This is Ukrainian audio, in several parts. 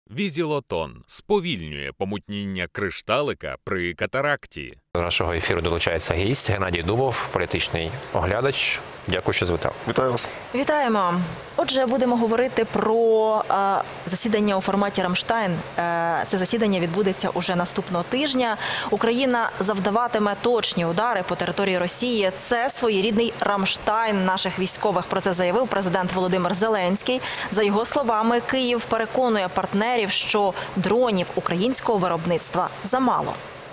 Візілотон сповільнює помутніння кришталика при катаракті. До нашого ефіру долучається гість Геннадій Дубов, політичний оглядач. Дякую, що завітав. Вітаю вас. Вітаємо. Отже, будемо говорити про засідання у форматі «Рамштайн». Це засідання відбудеться уже наступного тижня. Україна завдаватиме точні удари по території Росії. Це своєрідний «Рамштайн» наших військових. Про це заявив президент Володимир Зеленський. За його словами, Київ переконує партнерів, що дронів українського виробництва замало.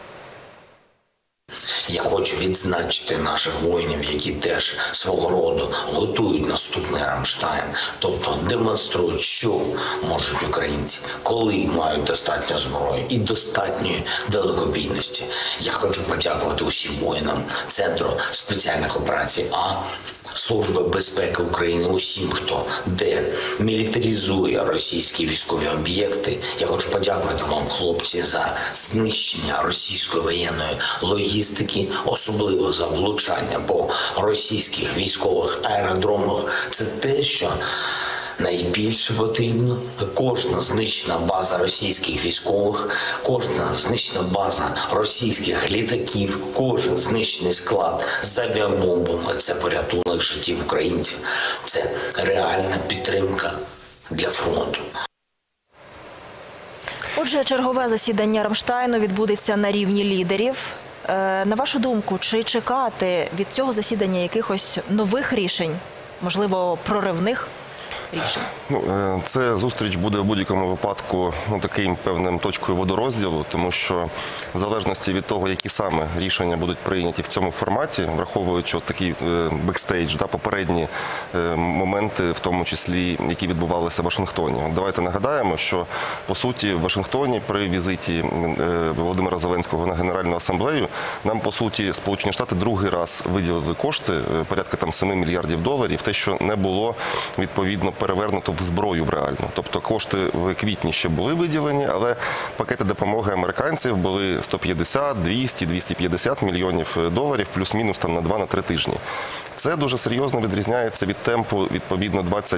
Я хочу відзначити наших воїнів, які теж свого роду готують наступний Рамштайн, тобто демонструють, що можуть українці, коли мають достатньо зброї і достатньої далекобійності. Я хочу подякувати усім воїнам Центру спеціальних операцій Служби безпеки України, усім, хто демілітаризує російські військові об'єкти. Я хочу подякувати вам, хлопці, за знищення російської воєнної логістики, особливо за влучання по російських військових аеродромах. Це те, що найбільше потрібно. Кожна знищена база російських військових, кожна знищена база російських літаків, кожен знищений склад з авіабомбами – це порятунок життів українців. Це реальна підтримка для фронту. Отже, чергове засідання Рамштайну відбудеться на рівні лідерів. На вашу думку, чи чекати від цього засідання якихось нових рішень, можливо, проривних рішень? Це зустріч буде в будь-якому випадку таким певним точкою водорозділу, тому що в залежності від того, які саме рішення будуть прийняті в цьому форматі, враховуючи такий бекстейдж, попередні моменти, в тому числі, які відбувалися в Вашингтоні. Давайте нагадаємо, що, по суті, в Вашингтоні при візиті Володимира Зеленського на Генеральну асамблею нам, по суті, Сполучені Штати другий раз виділили кошти, порядка $7 мільярдів, те, що не було відповідно перевернуто в зброю в реальну. Тобто кошти в квітні ще були виділені, але пакети допомоги американців були 150, 200, 250 мільйонів доларів, плюс-мінус на 2-3 тижні. Це дуже серйозно відрізняється від темпу, відповідно,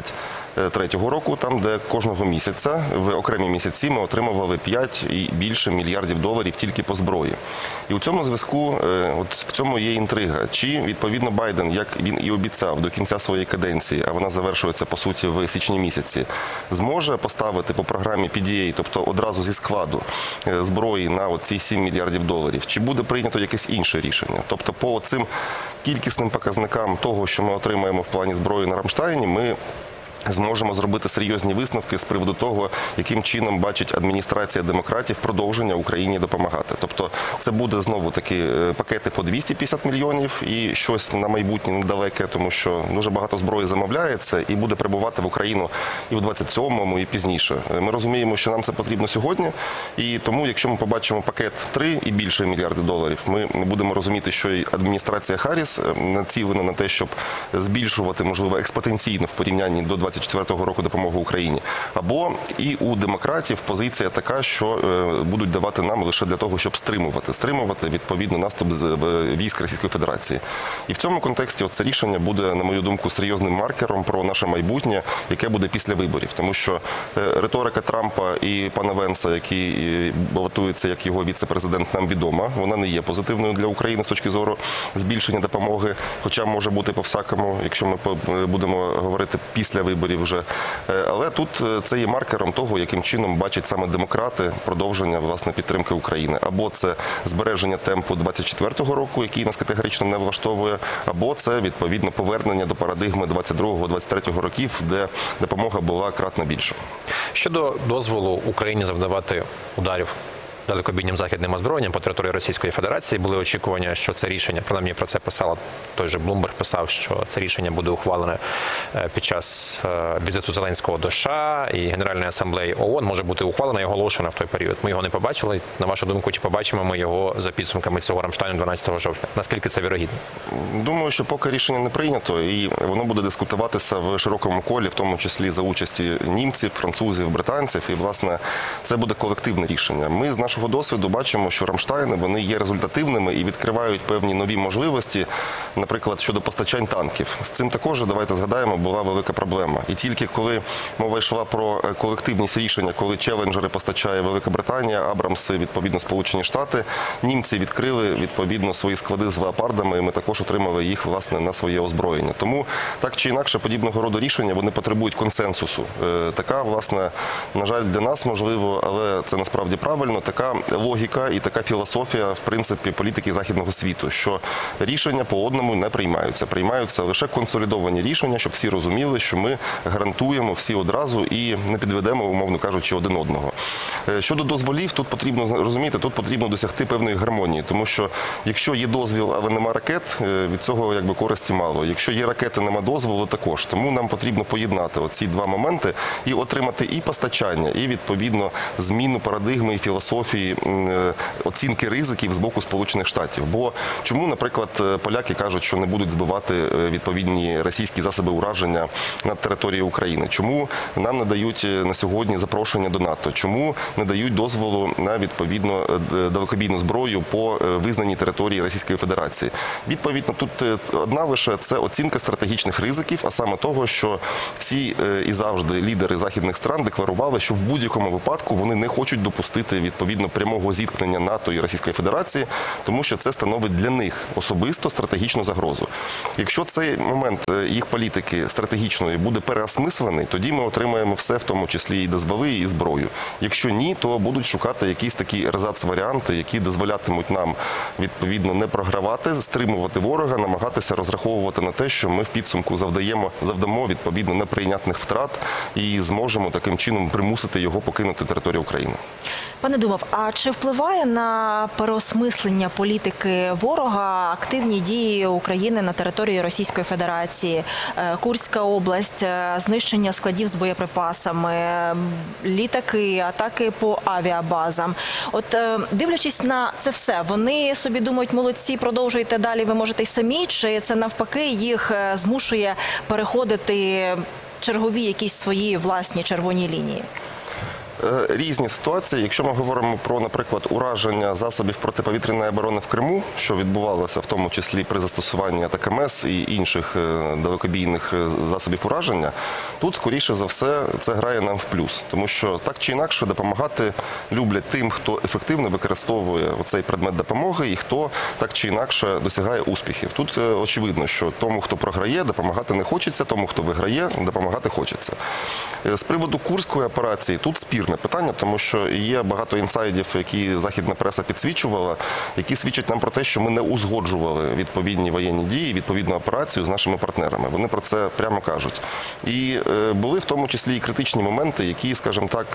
23-го року, там, де кожного місяця, в окремі місяці, ми отримували 5 і більше мільярдів доларів тільки по зброї. І у цьому зв'язку, в цьому є інтрига. Чи, відповідно, Байден, як він і обіцяв до кінця своєї каденції, а вона завершується, по суті, в січні місяці, зможе поставити по програмі PDA, тобто одразу зі складу зброї на ці 7 мільярдів доларів, чи буде прийнято якесь інше рішення? Тобто по цим кількісним показникам того, що ми отримаємо в плані зброї на Рамштайні, ми зможемо зробити серйозні висновки з приводу того, яким чином бачить адміністрація демократів продовження Україні допомагати. Тобто це буде знову-таки пакети по 250 мільйонів і щось на майбутнє недалеке, тому що дуже багато зброї замовляється і буде прибувати в Україну і в 27-му, і пізніше. Ми розуміємо, що нам це потрібно сьогодні, і тому, якщо ми побачимо пакет 3 і більше мільярди доларів, ми будемо розуміти, що і адміністрація Харріс націлена на те, щоб збільшувати, можливо, експоненційно в порівнянні до 24-го року допомогу Україні. Або і у демократів позиція така, що будуть давати нам лише для того, щоб стримувати відповідно наступ військ Російської Федерації. І в цьому контексті це рішення буде, на мою думку, серйозним маркером про наше майбутнє, яке буде після виборів. Тому що риторика Трампа і пана Венса, який балотується як його віце-президент, нам відома. Вона не є позитивною для України з точки зору збільшення допомоги, хоча може бути по-всякому, якщо ми будемо говорити після виборів вже. Але тут це є маркером того, яким чином бачать саме демократи продовження, власне, підтримки України. Або це збереження темпу 24-го року, який нас категорично не влаштовує, або це, відповідно, повернення до парадигми 22-23 років, де допомога була кратно більша. Щодо дозволу Україні завдавати ударів далекобійним західним озброєнням по території Російської Федерації, були очікування, що це рішення, принаймні про це писала, той же Блумберг писав, що це рішення буде ухвалене під час візиту Зеленського до США і Генеральної асамблеї ООН, може бути ухвалено і оголошено в той період. Ми його не побачили. На вашу думку, чи побачимо ми його за підсумками цього Рамштайну 12 жовтня? Наскільки це вірогідно? Думаю, що поки рішення не прийнято, і воно буде дискутуватися в широкому колі, в тому числі за участі німців, французів, британців, і, власне, це буде колективне рішення. Ми з нашої нашого досвіду бачимо, що Рамштайни, вони є результативними і відкривають певні нові можливості, наприклад, щодо постачань танків. З цим також, давайте згадаємо, була велика проблема. І тільки коли мова йшла про колективність рішення, коли челенджери постачає Велика Британія, Абрамси, відповідно, Сполучені Штати, німці відкрили, відповідно, свої склади з леопардами, і ми також отримали їх, власне, на своє озброєння. Тому, так чи інакше, подібного роду рішення, вони потребують консенсусу. Така, власне, на жаль, для нас можливо, але це насправді правильно, така логіка і така філософія, в принципі, політики західного світу, що рішення по одному не приймаються. Приймаються лише консолідовані рішення, щоб всі розуміли, що ми гарантуємо всі одразу і не підведемо, умовно кажучи, один одного. Щодо дозволів, тут потрібно розуміти, тут потрібно досягти певної гармонії, тому що якщо є дозвіл, але нема ракет, від цього якби користі мало. Якщо є ракети, нема дозволу, також. Тому нам потрібно поєднати оці два моменти і отримати і постачання, і відповідно зміну парадигми і філософії оцінки ризиків з боку Сполучених Штатів. Бо чому, наприклад, поляки кажуть, що не будуть збивати відповідні російські засоби ураження над територією України? Чому нам не дають на сьогодні запрошення до НАТО? Чому не дають дозволу на відповідно далекобійну зброю по визнаній території Російської Федерації? Відповідно, тут одна лише – це оцінка стратегічних ризиків, а саме того, що всі і завжди лідери західних стран декларували, що в будь-якому випадку вони не хочуть допустити відповідно прямого зіткнення НАТО і Російської Федерації, тому що це становить для них особисто стратегічну загрозу. Якщо цей момент їх політики стратегічної буде переосмислений, тоді ми отримаємо все, в тому числі і дозволи, і зброю. Якщо ні, то будуть шукати якісь такі ерзац-варіанти, які дозволятимуть нам відповідно не програвати, стримувати ворога, намагатися розраховувати на те, що ми в підсумку завдамо відповідно неприйнятних втрат і зможемо таким чином примусити його покинути територію України. Пане Думов, а чи впливає на переосмислення політики ворога активні дії України на території Російської Федерації, Курська область, знищення складів з боєприпасами, літаки, атаки по авіабазам? От дивлячись на це все, вони собі думають, молодці, продовжуйте далі, ви можете й самі, чи це навпаки їх змушує переходити чергові якісь свої власні червоні лінії? Різні ситуації. Якщо ми говоримо про, наприклад, ураження засобів протиповітряної оборони в Криму, що відбувалося в тому числі при застосуванні АТАКМС і інших далекобійних засобів ураження, тут, скоріше за все, це грає нам в плюс. Тому що так чи інакше допомагати люблять тим, хто ефективно використовує цей предмет допомоги і хто так чи інакше досягає успіхів. Тут очевидно, що тому, хто програє, допомагати не хочеться, тому, хто виграє, допомагати хочеться. З приводу Курської операції, тут спірне питання, тому що є багато інсайдів, які західна преса підсвічувала, які свідчать нам про те, що ми не узгоджували відповідні воєнні дії, відповідну операцію з нашими партнерами. Вони про це прямо кажуть. І були в тому числі і критичні моменти, які, скажімо так,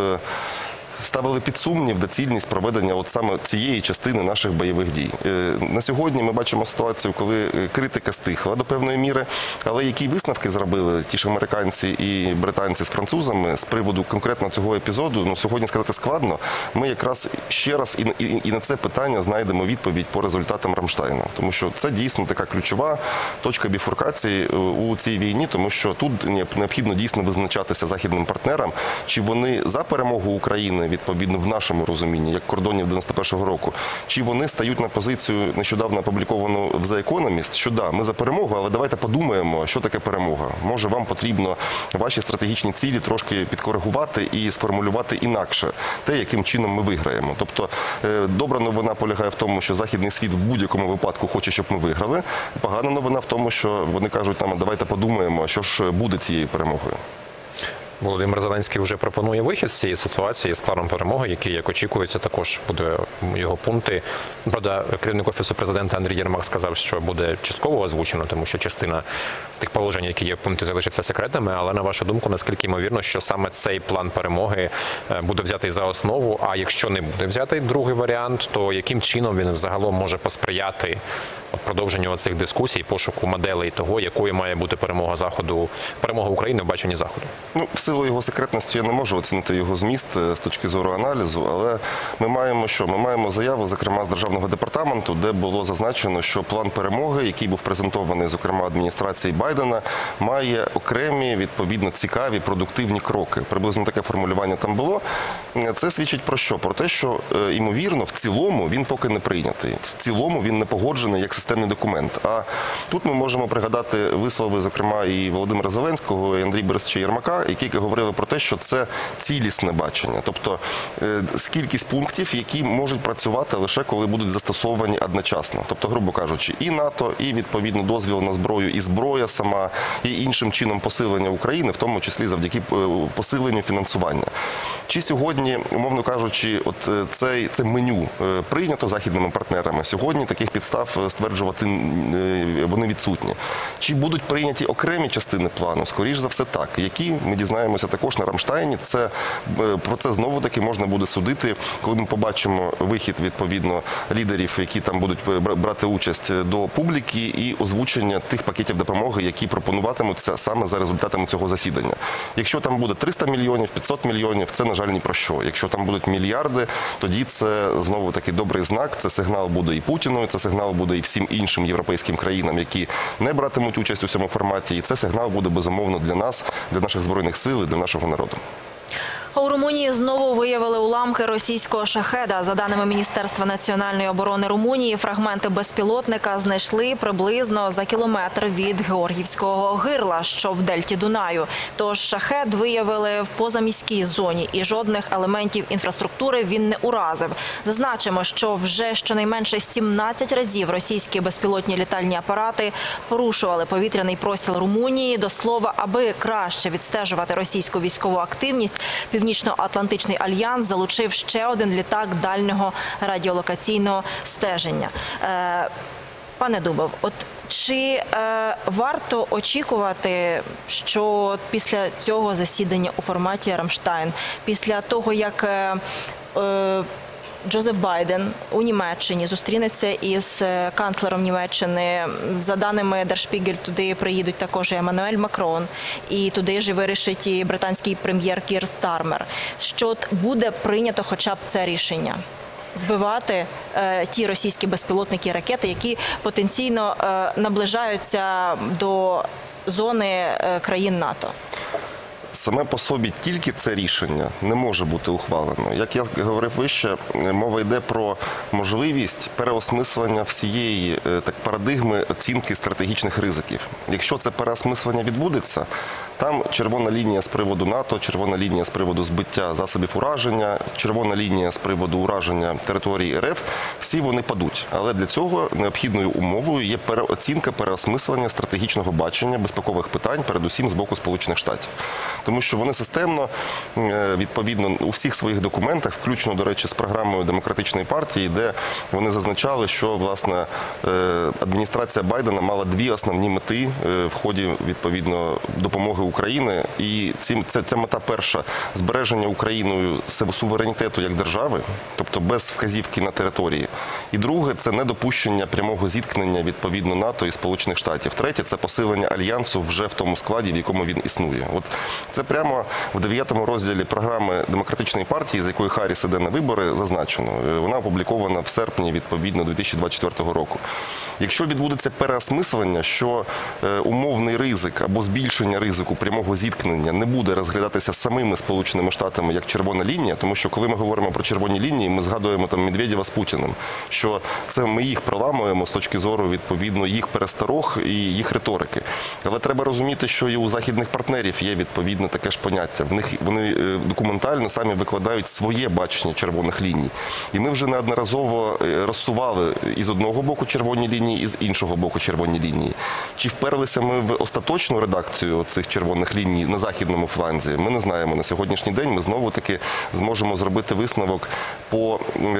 ставили під сумнів доцільність проведення от саме цієї частини наших бойових дій. На сьогодні ми бачимо ситуацію, коли критика стихла до певної міри, але які висновки зробили ті ж американці і британці з французами з приводу конкретно цього епізоду, сьогодні сказати складно. Ми якраз ще раз і на це питання знайдемо відповідь по результатам Рамштайна. Тому що це дійсно така ключова точка біфуркації у цій війні, тому що тут необхідно дійсно визначатися західним партнерам, чи вони за перемогу України відповідно в нашому розумінні, як кордонів 91-го року, чи вони стають на позицію нещодавно опубліковану в The Economist, що да, ми за перемогу, але давайте подумаємо, що таке перемога. Може, вам потрібно ваші стратегічні цілі трошки підкоригувати і сформулювати інакше те, яким чином ми виграємо. Тобто, добра новина полягає в тому, що західний світ в будь-якому випадку хоче, щоб ми виграли. Погана новина в тому, що вони кажуть нам, давайте подумаємо, що ж буде цією перемогою. Володимир Зеленський вже пропонує вихід з цієї ситуації з планом перемоги, який, як очікується, також буде його пункти. Правда, керівник Офісу президента Андрій Єрмак сказав, що буде частково озвучено, тому що частина тих положень, які є в пункті, залишаться секретами. Але, на вашу думку, наскільки ймовірно, що саме цей план перемоги буде взятий за основу, а якщо не буде взятий другий варіант, то яким чином він взагалом може посприяти продовженню цих дискусій, пошуку моделей того, якою має бути перемога Заходу, перемога України в баченні Заходу? В силу його секретності я не можу оцінити його зміст з точки зору аналізу, але ми маємо що? Ми маємо заяву, зокрема, з Державного департаменту, де було зазначено, що план перемоги, який був презентований, зокрема, адміністрації Байдена, має окремі, відповідно, цікаві, продуктивні кроки. Приблизно таке формулювання там було. це свідчить про що? Про те, що, ймовірно, в цілому він поки не прийнятий. В цілому він не погоджений як системний документ. А тут ми можемо пригадати вислови, зокрема, і Володимира Зеленського, і Андрія Борисовича Єрмака, які говорили про те, що це цілісне бачення. Тобто кількість пунктів, які можуть працювати лише коли будуть застосовані одночасно. Тобто, грубо кажучи, і НАТО, і відповідно дозвіл на зброю, і зброя сама, і іншим чином посилення України, в тому числі завдяки посиленню фінансування. Чи сьогодні, умовно кажучи, от це меню прийнято західними партнерами? Сьогодні таких підстав стверджувати вони відсутні. Чи будуть прийняті окремі частини плану? Скоріш за все так. Які, ми дізнаємося також на Рамштайні. Про це знову-таки можна буде судити, коли ми побачимо вихід, відповідно, лідерів, які там будуть брати участь до публіки, і озвучення тих пакетів допомоги, які пропонуватимуться саме за результатами цього засідання. Якщо там буде 300 мільйонів, 500 мільйонів, це, на жаль, ні про що. Якщо там будуть мільярди, тоді це знову-таки добрий знак, це сигнал буде і Путіну, це сигнал буде і всім іншим європейським країнам, які не братимуть участь у цьому форматі, і це сигнал буде, безумовно, для нас, для наших Збройних сил і для нашого народу. У Румунії знову виявили уламки російського шахеда. За даними Міністерства національної оборони Румунії, фрагменти безпілотника знайшли приблизно за кілометр від Георгівського гирла, що в дельті Дунаю. Тож шахед виявили в позаміській зоні і жодних елементів інфраструктури він не уразив. Зазначимо, що вже щонайменше 17 разів російські безпілотні літальні апарати порушували повітряний простір Румунії. До слова, аби краще відстежувати російську військову активність, Північно-Атлантичний альянс залучив ще один літак дальнього радіолокаційного стеження. Пане Дубов, от чи варто очікувати, що після цього засідання у форматі Рамштайн, після того, як Джозеф Байден у Німеччині зустрінеться із канцлером Німеччини. За даними Der Spiegel, туди приїдуть також і Еммануель Макрон, і туди ж вирішить і британський прем'єр Кір Стармер. Що буде прийнято хоча б це рішення? Збивати ті російські безпілотники і ракети, які потенційно наближаються до зони країн НАТО? Саме по собі тільки це рішення не може бути ухвалено. Як я говорив вище, мова йде про можливість переосмислення всієї парадигми оцінки стратегічних ризиків. Якщо це переосмислення відбудеться, там червона лінія з приводу НАТО, червона лінія з приводу збиття засобів ураження, червона лінія з приводу ураження території РФ, всі вони падуть. Але для цього необхідною умовою є переоцінка, переосмислення стратегічного бачення безпекових питань, передусім з боку Сполучених Штатів. Тому що вони системно, відповідно, у всіх своїх документах, включно, до речі, з програмою Демократичної партії, де вони зазначали, що, власне, адміністрація Байдена мала дві основні мети в ході, відповідно, допомоги України. І ця мета перша – збереження Україною суверенітету як держави, тобто без вказівки на території. І друге – це недопущення прямого зіткнення, відповідно, НАТО і Сполучених Штатів. Третє – це посилення альянсу вже в тому складі, в якому він існує. От це прямо в 9-му розділі програми Демократичної партії, з якої Харріс іде на вибори, зазначено. Вона опублікована в серпні, відповідно, 2024 року. Якщо відбудеться переосмислення, що умовний ризик або збільшення ризику прямого зіткнення не буде розглядатися самими Сполученими Штатами як червона лінія, тому що коли ми говоримо про червоні лінії, ми згадуємо там Медведєва з Путіним, що це ми їх проламуємо з точки зору, відповідно, їх пересторог і їх риторики. Але треба розуміти, що і у західних партнерів є, відповідно, таке ж поняття. Вони документально самі викладають своє бачення червоних ліній. І ми вже неодноразово розсували із одного боку червоні лінії, і з іншого боку червоні лінії. Чи вперлися ми в остаточну редакцію цих червоних ліній на західному фланзі? Ми не знаємо. На сьогоднішній день ми знову-таки зможемо зробити висновок по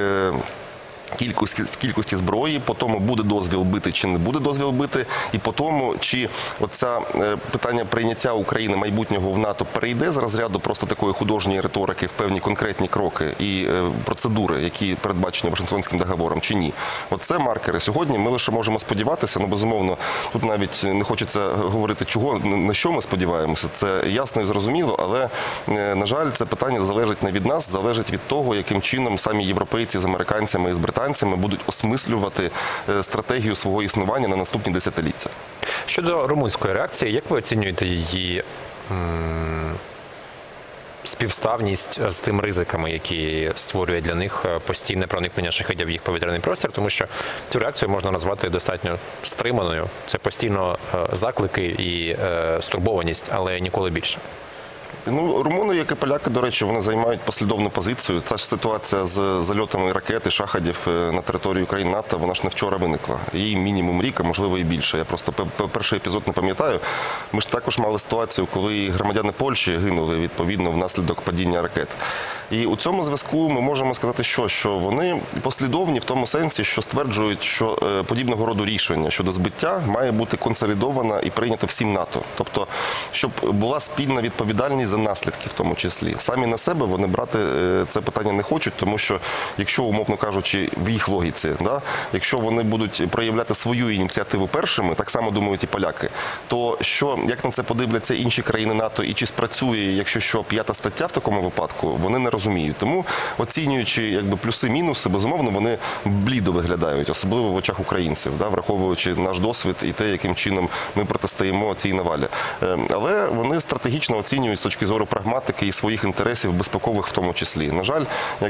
кількості зброї, по тому, буде дозвіл бити чи не буде дозвіл бити, і по тому, чи оце питання прийняття України майбутнього в НАТО перейде з розряду просто такої художньої риторики в певні конкретні кроки і процедури, які передбачені Вашингтонським договором, чи ні. Оце маркери. Сьогодні ми лише можемо сподіватися, безумовно, тут навіть не хочеться говорити, на що ми сподіваємося, це ясно і зрозуміло, але, на жаль, це питання залежить не від нас, залежить від того, яким чином самі європейці з американцями і з британцями будуть осмислювати стратегію свого існування на наступні десятиліття. Щодо румунської реакції, як ви оцінюєте її співставність з тим ризиками, які створює для них постійне проникнення шахедів в їх повітряний простір, тому що цю реакцію можна назвати достатньо стриманою. Це постійно заклики і стурбованість, але ніколи більше. Ну, румуни, як і поляки, до речі, вони займають послідовну позицію. Ця ж ситуація з зальотами ракет і шахедів на територію країн НАТО, вона ж не вчора виникла. Їй мінімум рік, а можливо і більше. Я просто перший епізод не пам'ятаю. Ми ж також мали ситуацію, коли громадяни Польщі гинули, відповідно, внаслідок падіння ракет. І у цьому зв'язку ми можемо сказати, що вони послідовні в тому сенсі, що стверджують, що подібного роду рішення щодо збиття має бути консолідовано і прийнято всім НАТО. Тобто, щоб була спільна відповідальність за наслідки в тому числі. Самі на себе вони брати це питання не хочуть, тому що, якщо, умовно кажучи, в їх логіці, якщо вони будуть проявляти свою ініціативу першими, так само думають і поляки, то як на це подивляться інші країни НАТО і чи спрацює, якщо що, 5-та стаття в такому випадку, вони не розуміють. Тому, оцінюючи плюси-мінуси, безумовно, вони блідо виглядають, особливо в очах українців, враховуючи наш досвід і те, яким чином ми протистоїмо цій навалі. Але вони стратегічно оцінюють з точки зору прагматики і своїх інтересів, безпекових в тому числі. На жаль,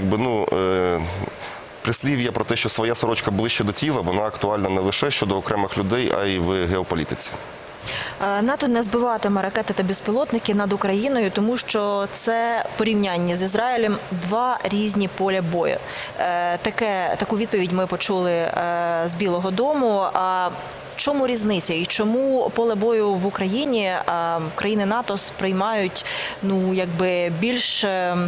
прислів'я про те, що своя сорочка ближче до тіла, вона актуальна не лише щодо окремих людей, а й в геополітиці. НАТО не збиватиме ракети та безпілотники над Україною, тому що це порівняння з Ізраїлем два різні поля бою. Таку відповідь ми почули з Білого дому. Чому різниця і чому поле бою в Україні країни НАТО сприймають більш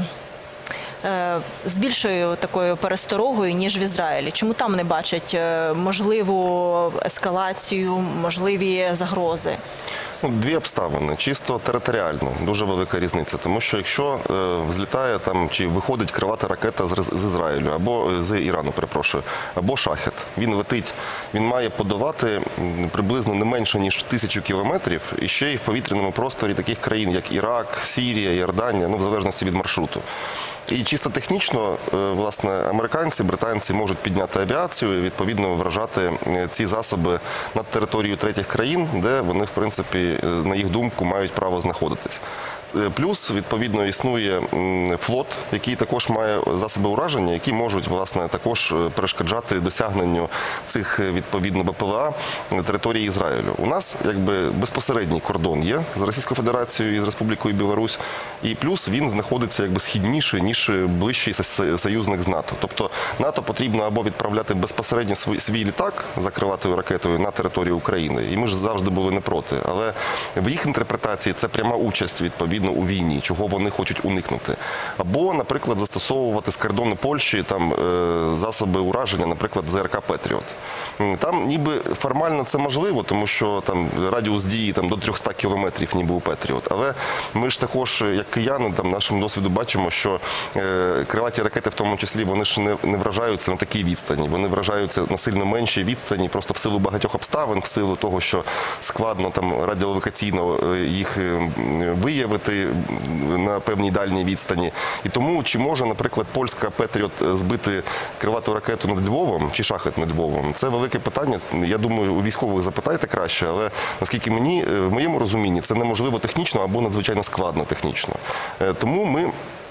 з більшою такою пересторогою, ніж в Ізраїлі? Чому там не бачать можливу ескалацію, можливі загрози? Дві обставини. Чисто територіально. Дуже велика різниця. Тому що якщо взлітає чи виходить крилата ракета з Ізраїлю, або з Ірану, перепрошую, або шахед, він летить, він має подолати приблизно не менше, ніж 1000 кілометрів, і ще й в повітряному просторі таких країн, як Ірак, Сирія, Йорданія, в залежності від маршруту. І чисто технічно, власне, американці, британці можуть підняти авіацію і, відповідно, вражати ці засоби над територією третіх країн, де вони, в принципі, на їх думку, мають право знаходитись. Плюс, відповідно, існує флот, який також має засоби ураження, які можуть, власне, також перешкоджати досягненню цих, відповідно, БПЛА на території Ізраїлю. У нас, безпосередній кордон є з Російською Федерацією і з Республікою Білорусь, і плюс він знаходиться, східніше, ніж ближчий союзник з НАТО. Тобто НАТО потрібно або відправляти безпосередньо свій літак за крилатою ракетою на територію України, і ми ж завжди були не проти, але в їх інтерпретації це пряма участь, відповідно, у війні, чого вони хочуть уникнути. Або, наприклад, застосовувати з кордону Польщі засоби ураження, наприклад, ЗРК «Петріот». Там ніби формально це можливо, тому що радіус дії до 300 кілометрів ніби у «Петріот». Але ми ж також, як кияни, нашим досвіду бачимо, що крилаті ракети в тому числі, вони ж не вражаються на такій відстані. Вони вражаються на сильно меншій відстані, просто в силу багатьох обставин, в силу того, що складно радіолокаційно їх виявити на певній дальній відстані. І тому, чи може, наприклад, польська «Петріот» збити крилату ракету над Львовом, чи шахет над Львовом, це велике питання. Я думаю, у військових запитайте краще, але наскільки в моєму розумінні, це неможливо технічно або надзвичайно складно технічно. Тому ми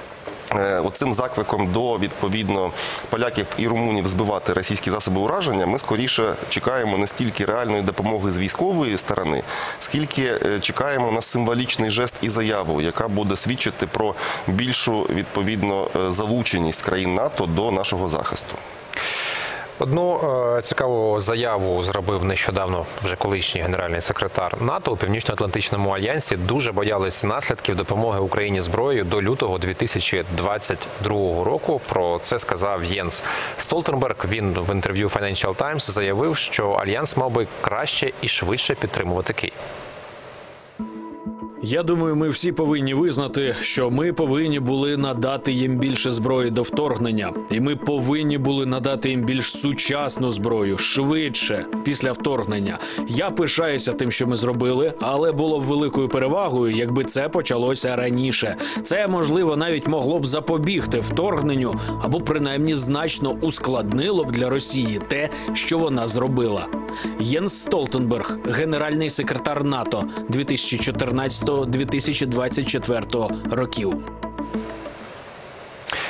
оцим закликом до, відповідно, поляків і румунів збивати російські засоби ураження, ми скоріше чекаємо не стільки реальної допомоги з військової сторони, скільки чекаємо на символічний жест і заяву, яка буде свідчити про більшу, відповідно, залученість країн НАТО до нашого захисту. Одну цікаву заяву зробив нещодавно вже колишній генеральний секретар НАТО у Північно-Атлантичному альянсі. Дуже боялись наслідків допомоги Україні зброєю до лютого 2022 року. Про це сказав Єнс Столтенберг. Він в інтерв'ю Financial Times заявив, що альянс мав би краще і швидше підтримувати Київ. Я думаю, ми всі повинні визнати, що ми повинні були надати їм більше зброї до вторгнення. І ми повинні були надати їм більш сучасну зброю, швидше, після вторгнення. Я пишаюся тим, що ми зробили, але було б великою перевагою, якби це почалося раніше. Це, можливо, навіть могло б запобігти вторгненню, або принаймні значно ускладнило б для Росії те, що вона зробила. Єнс Столтенберг, генеральний секретар НАТО 2014-2024 років.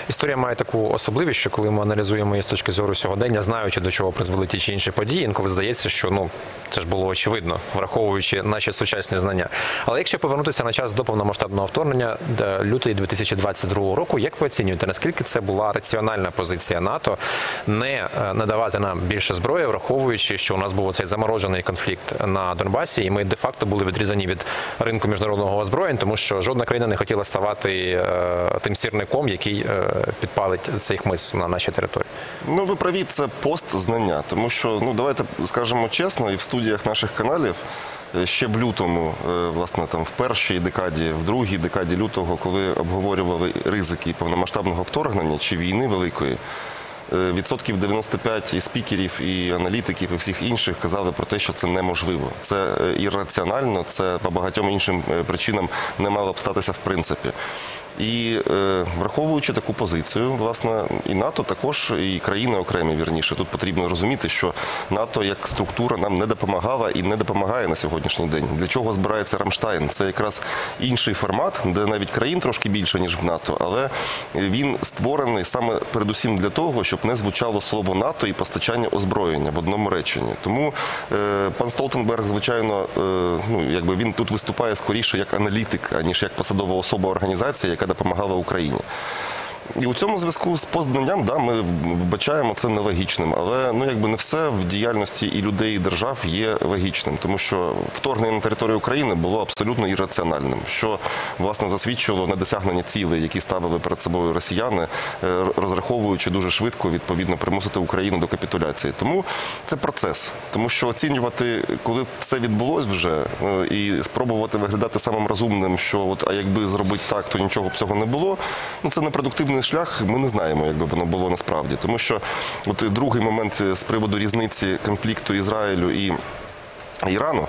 Історія має таку особливість, що коли ми аналізуємо її з точки зору сьогодення, знаючи, до чого призвели ті чи інші події, інколи здається, що це ж було очевидно, враховуючи наші сучасні знання. Але якщо повернутися на час до повномасштабного вторгнення, лютий 2022 року, як ви оцінюєте, наскільки це була раціональна позиція НАТО не надавати нам більше зброї, враховуючи, що у нас був цей заморожений конфлікт на Донбасі, і ми де-факто були відрізані від ринку міжнародного озброєння, тому що жодна країна не хотіла ставати тим сірником, який підпалить цей хмиз на нашій території? Ви праві, це постзнання, тому що, давайте скажемо чесно, і в студіях наших каналів ще в лютому, власне, там в першій декаді, в другій декаді лютого, коли обговорювали ризики повномасштабного вторгнення чи війни великої, відсотків 95 і спікерів, і аналітиків, і всіх інших казали про те, що це неможливо. Це ірраціонально, це по багатьом іншим причинам не мало б статися в принципі. І враховуючи таку позицію, власне, і НАТО також, і країни окремі, вірніше, тут потрібно розуміти, що НАТО як структура нам не допомагала і не допомагає на сьогоднішній день. Для чого збирається Рамштайн? Це якраз інший формат, де навіть країн трошки більше, ніж в НАТО, але він створений саме передусім для того, щоб не звучало слово НАТО і постачання озброєння в одному реченні. Тому пан Столтенберг, звичайно, він тут виступає скоріше як аналітик, аніж як посадова особа організації, яка допомагала Україні. І у цьому зв'язку з постзнанням, ми вбачаємо це нелогічним, але не все в діяльності і людей, і держав є логічним, тому що вторгнення на територію України було абсолютно ірраціональним, що, власне, засвідчило на досягнення цілей, які ставили перед собою росіяни, розраховуючи дуже швидко, відповідно, примусити Україну до капітуляції. Тому це процес, тому що оцінювати, коли все відбулось вже, і спробувати виглядати самим розумним, що а якби зробити так, то нічого б цього не було, це непродуктивний шлях, ми не знаємо, як би воно було насправді. Тому що другий момент з приводу різниці конфлікту Ізраїлю і Ірану,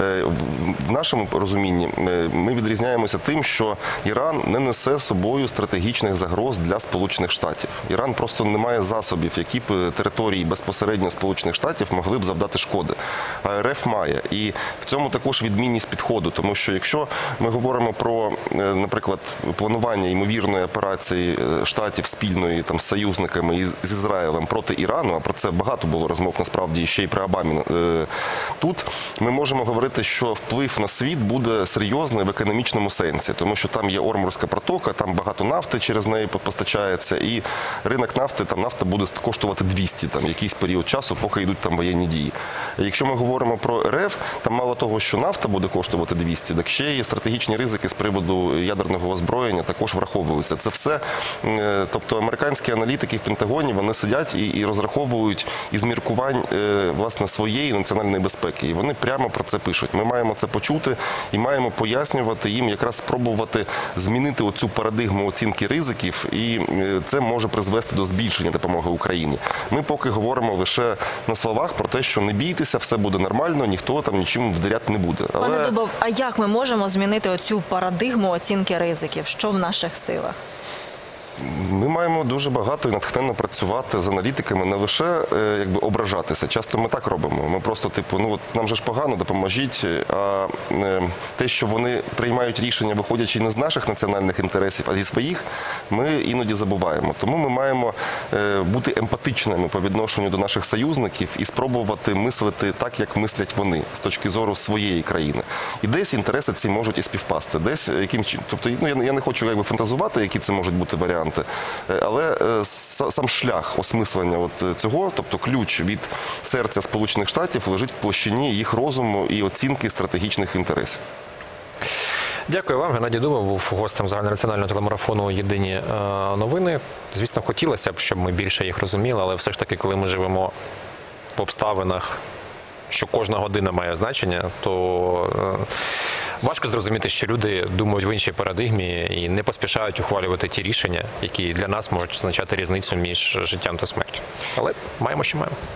в нашому розумінні ми відрізняємося тим, що Іран не несе собою стратегічних загроз для Сполучених Штатів. Іран просто не має засобів, які б території безпосередньо Сполучених Штатів могли б завдати шкоди. А РФ має. І в цьому також відмінність підходу, тому що якщо ми говоримо про, наприклад, планування ймовірної операції Штатів спільної з союзниками і з Ізраїлем проти Ірану, а про це багато було розмов насправді ще й при Обамі тут, ми можемо говорити, що вплив на світ буде серйозний в економічному сенсі, тому що там є Ормурська протока, там багато нафти через неї постачається, і ринок нафти, нафта буде коштувати 200 якийсь період часу, поки йдуть воєнні дії. Якщо ми говоримо про РФ, там мало того, що нафта буде коштувати 200, так ще є стратегічні ризики з приводу ядерного озброєння також враховуються. Це все, тобто американські аналітики в Пентагоні, вони сидять і розраховують із міркувань, власне, своєї національної безпеки. І вони прямо про це пишуть. Ми маємо це почути і маємо пояснювати їм, якраз спробувати змінити оцю парадигму оцінки ризиків, і це може призвести до збільшення допомоги Україні. Ми поки говоримо лише на словах про те, що не бійтеся, все буде нормально, ніхто там нічим вдаряти не буде. Пане Дубов, а як ми можемо змінити оцю парадигму оцінки ризиків? Що в наших силах? Ми маємо дуже багато і натхненно працювати з аналітиками, не лише ображатися. Часто ми так робимо. Ми просто нам же ж погано, допоможіть. А те, що вони приймають рішення, виходячи не з наших національних інтересів, а зі своїх, ми іноді забуваємо. Тому ми маємо бути емпатичними по відношенню до наших союзників і спробувати мислити так, як мислять вони, з точки зору своєї країни. І десь інтереси ці можуть і співпасти. Десь тобто, я не хочу фантазувати, які це можуть бути варіанти. Але сам шлях осмислення цього, тобто ключ від серця Сполучених Штатів, лежить в площині їх розуму і оцінки стратегічних інтересів. Дякую вам. Геннадій Дубов був гостем загальнонаціонального телемарафону «Єдині новини». Звісно, хотілося б, щоб ми більше їх розуміли, але все ж таки, коли ми живемо в обставинах, що кожна година має значення, то важко зрозуміти, що люди думають в іншій парадигмі і не поспішають ухвалювати ті рішення, які для нас можуть означати різницю між життям та смертю. Але маємо, що маємо.